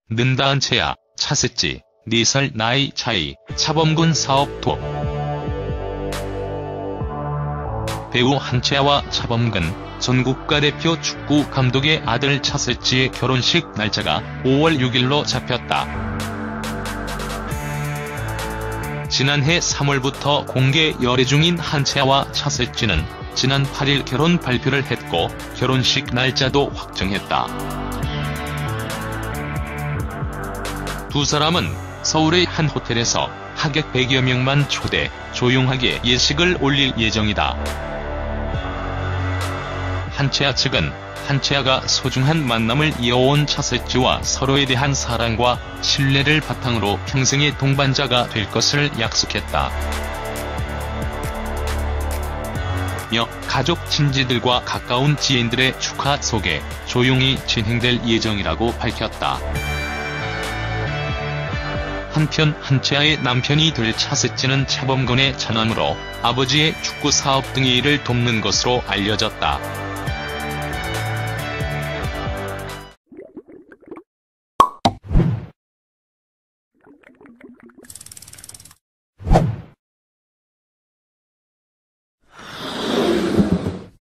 는다 한채아, 차셋지, 4살 나이 차이, 차범근 사업 투업. 배우 한채아와 차범근 전 국가대표 축구 감독의 아들 차셋지의 결혼식 날짜가 5월 6일로 잡혔다. 지난해 3월부터 공개 열애 중인 한채아와 차셋지는 지난 8일 결혼 발표를 했고 결혼식 날짜도 확정했다. 두 사람은 서울의 한 호텔에서 하객 100여 명만 초대, 조용하게 예식을 올릴 예정이다. 한채아 측은 한채아가 소중한 만남을 이어온 차셋지와 서로에 대한 사랑과 신뢰를 바탕으로 평생의 동반자가 될 것을 약속했다. 며 가족 친지들과 가까운 지인들의 축하 속에 조용히 진행될 예정이라고 밝혔다. 한편 한채아의 남편이 될 차셋지는 차범근의 차남으로 아버지의 축구 사업 등의 일을 돕는 것으로 알려졌다.